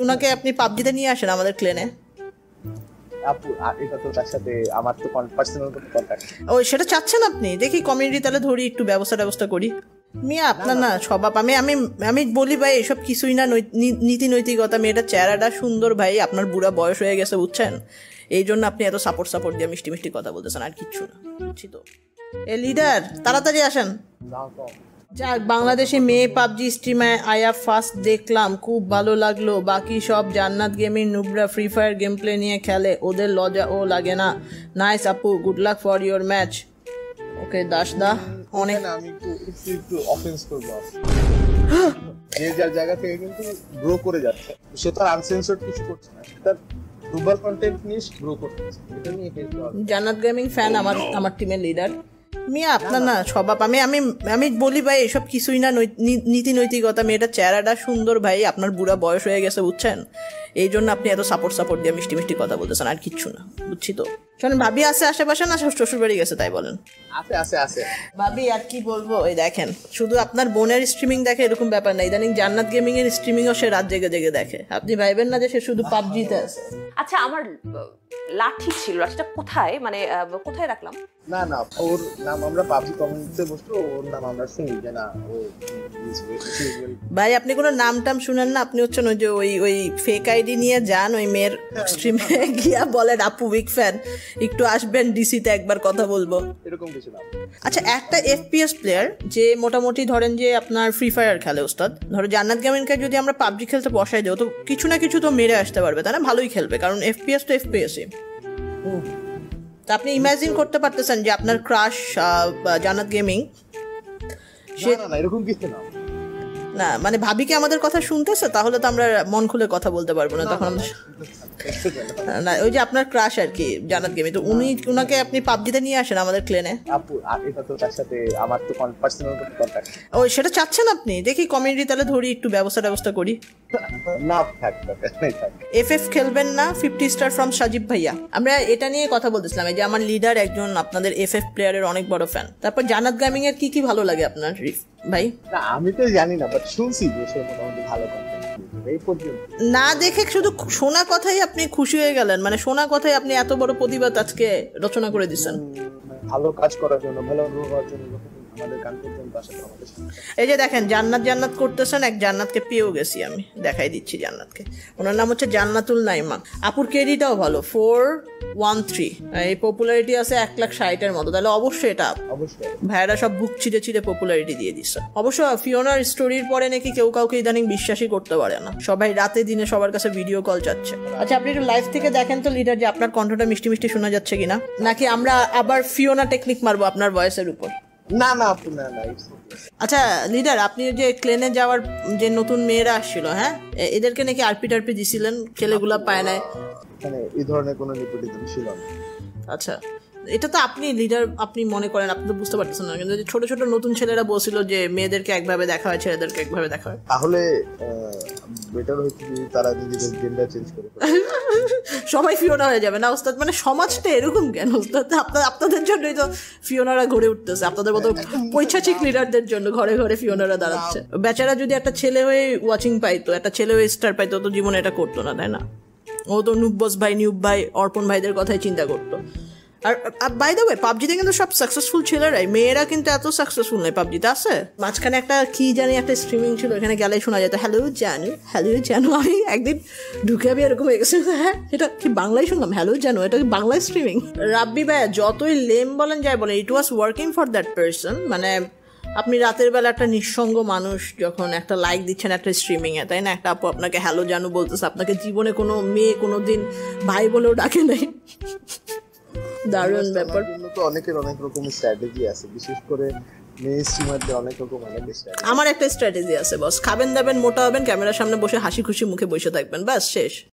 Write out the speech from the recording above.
উনাকে আপনি পাবজিতে নিয়ে আসেন আমাদের ক্লেনে। আপু এটা তো তার সাথে আমার তো পার্সোনাল কন্টাক্ট। ও সেটা চাচ্ছেন আপনি? দেখি কমিউনিটি তাহলে ধরি, একটু ব্যবস্থা করি। মিয়া আপনার না স্বভাব, আমি আমি আমি বলি ভাই এসব কিছুই না, নীতি নৈতিকতা। মেয়েটার চেহারাটা সুন্দর ভাই, আপনার বুড়া বয়স হয়ে গেছে বুঝছেন, এই জন্য আপনি এত সাপোর্ট দিয়ে মিষ্টি মিষ্টি কথা বলতেছেন, আর কিচ্ছু না। বুঝছি তো। এ লিডার তাড়াতাড়ি আসেন। যাক, বাংলাদেশে মেয়ে পাবজি স্ট্রিমে আয়া ফার্স্ট দেখলাম, খুব ভালো লাগলো। বাকি সব জান্নাত গেমিং নুবরা ফ্রি ফায়ার গেম প্লে নিয়ে খেলে, ওদের লজা ও লাগে না। নাইস আপু, good luck for your match. Okay Das da, অনেক আমি একটু অফেন্স করব। যে যার জায়গা থেকে কিন্তু গ্রো করে যাচ্ছে, সে তো আনসেন্সরড কিছু করছে না, তার গ্লোবাল কন্টেন্ট নিয়ে গ্রো করতেছে। এটা নিয়ে জান্নাত গেমিং ফ্যান আমার টিমের লিডার। মিয়া আপনার না স্বভাব, আমি আমি আমি বলি ভাই এসব কিছুই না, নীতি নৈতিকতা। মেয়েটার চেহারাটা সুন্দর ভাই, আপনার বুড়া বয়স হয়ে গেছে বুঝছেন, এই জন্য আপনি এত সাপোর্ট দিয়ে মিষ্টি মিষ্টি কথা বলতেছেন, আর কিচ্ছু না। বুঝছি তো। শোনেন, ভাবি আছে আশেপাশে না শ্বশুর বাড়ি গেছে তাই বলেন? আছে ভাবি আর কি বলবো, এই দেখেন শুধু আপনার বোনের স্ট্রিমিং দেখে এরকম ব্যাপার না, ইদানিং জান্নাত গেমিং এর স্ট্রিমিংও সে রাত জেগে দেখে। আপনি ভাইবেন না যে সে শুধু পাবজিতে আছে। আচ্ছা, আমার লাঠি ছিল, লাঠিটা কোথায়, মানে কোথায় রাখলাম? না ওর নাম আমরা পাবজি কমিউনিটিতে বসলো, ওর নাম আমরা শুনি যে না ও। ভাই আপনি কোনো নাম টাম শুনেন না, আপনি হচ্ছেন ওই যে ওই ফেক আইডি নিয়ে যান ওই মেয়ের স্ট্রিমে গিয়া বলেন আপু উইক ফ্যান, একটু আসবেন ডিসিতে একবার কথা বলবো, এরকম কিছু না। আচ্ছা, একটা এফপিএস প্লেয়ার যে মোটামুটি ধরেন যে আপনার ফ্রি ফায়ার খেলে ওস্তাদ, ধরো জান্নাত গেমিংকে যদি আমরা পাবজি খেলতে বসাই দেবো তো কিছু না কিছু তো মেরে আসতে পারবে, তাই না? ভালোই খেলবে, কারণ এফপিএস তো এফপিএসই। তা আপনি ইমাজিন করতে পারতেছেন যে আপনার ক্রাশ জান্নাত গেমিং, না এরকম কিছু না। না মানে ভাবিকে আমাদের কথা শুনতেছে, তাহলে তো আমরা মন খুলে কথা বলতে পারবো না তখন। না ওই যে আপনার ক্রাশ আর কি জান্নাত গেমিং, তো উনাকে আপনি পাবজিতে নিয়ে আসেন আমাদের ক্লেনে। আপু এটা তো তার সাথে আমার তো পার্সোনাল কন্টাক্ট। ও সেটা চাচ্ছেন আপনি? দেখি কমিউনিটি তাহলে ধরি, একটু ব্যবস্থা করি। না থাক এফএফ খেলবেন না? 50 স্টার ফ্রম সাজিব ভাইয়া। আমরা এটা নিয়ে কথা বলতেছিলাম, এই যে আমার লিডার একজন আপনাদের এফএফ প্লেয়ারের অনেক বড় ফ্যান। তারপর জান্নাত গেমিং এর কি ভালো লাগে আপনার ভাই? না আমি তো জানি না, বাট শুনছি যে সে মোটামুটি ভালো কন্টেন্ট এই পর্যন্ত। না দেখে শুধু শোনা কথাই আপনি খুশি হয়ে গেলেন, মানে শোনা কথাই আপনি এত বড় প্রতিবাদ আজকে রচনা করে দিচ্ছেন। ভালো কাজ করার জন্য, ভালো হওয়ার জন্য আমাদের গান পর্যন্ত আসে আমাদের। এই যে দেখেন জান্নাত করতেছেন, এক জান্নাতকে পেয়েও গেছি আমি, দেখাই দিচ্ছি জান্নাতকে। ওনার নাম হচ্ছে জান্নাতুল নাইমা। আপুর কেডিটাও ভালো, 413, এই পপুলারিটি আছে 1,60,000-এর মতো, তাহলে অবশ্যই এটা অবশ্যই ভাইয়ারা সব বুক ছিঁড়ে পপুলারিটি দিয়ে দিচ্ছে। অবশ্য ফিওনার স্টোরির পরে নাকি কেউ কাউকে ইদানিং বিশ্বাসই করতে পারে না, সবাই রাতে দিনে সবার কাছে ভিডিও কল চাচ্ছে। আচ্ছা আপনি একটু লাইভ থেকে দেখেন তো লিডার যে আপনার কণ্ঠটা মিষ্টি মিষ্টি শোনা যাচ্ছে কিনা, নাকি আমরা আবার ফিওনা টেকনিক মারবো আপনার ভয়েসের উপর? না আপু না। আচ্ছা লিডার, আপনি যে ক্লেনে যাওয়ার যে নতুন মেয়েরা আসছিল, হ্যাঁ এদেরকে নাকি আরপি দিছিলেন, ছেলেগুলা পায় নাই, মানে এই ধরনের কোনো নেপোটিজম ছিল না। আচ্ছা এটা তো আপনি লিডার আপনি মনে করেন, আপনি তো বুঝতে পারতেছেন না, কিন্তু ছোট ছোট নতুন ছেলেরা বলছিল যে মেয়েদেরকে একভাবে দেখা হয়, ছেলেদেরকে একভাবে দেখা হয়, তাহলে বেটার হচ্ছে যদি তারা নিজেদের জেন্ডার চেঞ্জ করে সবাই ফিওনা হয়ে যাবে না ওস্তাদ? মানে সমাজটা এরকম কেন ওস্তাদ? আপনাদের জন্যই তো ফিওনারা গড়ে উঠতেছে, আপনাদের মতো পৈশাচিক লিডারদের জন্য ঘরে ঘরে ফিওনারা দাঁড়াচ্ছে। বেচারা যদি একটা ছেলে হয়ে ওয়াচিং পাইতো, একটা ছেলে হয়ে স্টার পাইতো, তো জীবনে এটা করতো না, তাই না? ও তো নুব্বস ভাই, নিউব ভাই, অর্পণ ভাইদের কথাই চিন্তা করতো। আর বাই দ্য ওয়ে পাবজিতে কিন্তু সব সাকসেসফুল ছেলেরাই, মেয়েরা কিন্তু এত সাকসেসফুল নেই পাবজিতে। আছে মাঝখানে একটা কি জানি একটা স্ট্রিমিং ছিল, এখানে গেলে শোনা যেত হ্যালো জানু। আমি একদিন ঢুকে আমি এরকম হয়ে গেছি, হ্যাঁ এটা কি বাংলায় শুনলাম, হ্যালো জানু, এটা কি বাংলায় স্ট্রিমিং? রাব্বি ভাইয়া যতই লেম বলেন যাই বলেন, it was working for that person. মানে আপনি রাতের বেলা একটা নিঃসঙ্গ মানুষ যখন একটা লাইক দিচ্ছেন একটা স্ট্রিমিং এ, তাই না? একটা আপু আপনাকে হ্যালো জানু বলতেছে, আপনাকে জীবনে কোনো মেয়ে কোনোদিন ভাই বলেও ডাকে নাই। দারুণ ব্যাপার। তো অনেকের অনেক রকম স্ট্র্যাটেজি আছে, বিশেষ করে মেয়ে স্ট্রিমারদের অনেক রকম স্ট্র্যাটেজি। আমার একটা স্ট্র্যাটেজি আছে বস, খাবেন দাবেন মোটা হবেন, ক্যামেরার সামনে বসে হাসি খুশি মুখে বসে থাকবেন, ব্যাস শেষ।